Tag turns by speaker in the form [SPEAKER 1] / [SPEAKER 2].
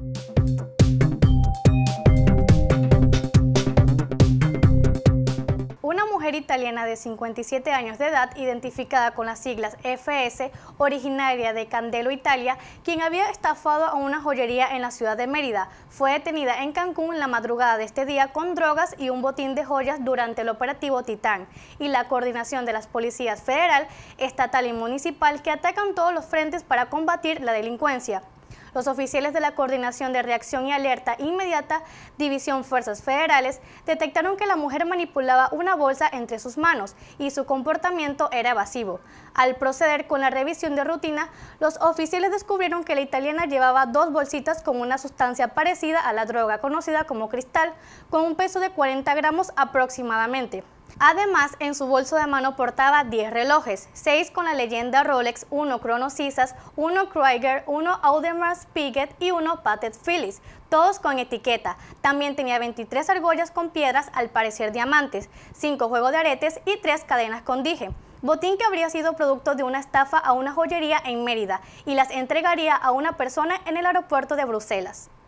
[SPEAKER 1] Una mujer italiana de 57 años de edad, identificada con las siglas FS, originaria de Candelo, Italia, quien había estafado a una joyería en la ciudad de Mérida, fue detenida en Cancún la madrugada de este día con drogas y un botín de joyas durante el operativo Titán y la coordinación de las policías federal, estatal y municipal que atacan todos los frentes para combatir la delincuencia. Los oficiales de la Coordinación de Reacción y Alerta Inmediata, División Fuerzas Federales, detectaron que la mujer manipulaba una bolsa entre sus manos y su comportamiento era evasivo. Al proceder con la revisión de rutina, los oficiales descubrieron que la italiana llevaba 2 bolsitas con una sustancia parecida a la droga conocida como cristal, con un peso de 40 gramos aproximadamente. Además, en su bolso de mano portaba 10 relojes, 6 con la leyenda Rolex, 1 Chronosisas, 1 Krieger, 1 Audemars Piguet y 1 Patek Philippe, todos con etiqueta. También tenía 23 argollas con piedras, al parecer diamantes, 5 juegos de aretes y 3 cadenas con dije. Botín que habría sido producto de una estafa a una joyería en Mérida y las entregaría a una persona en el aeropuerto de Bruselas.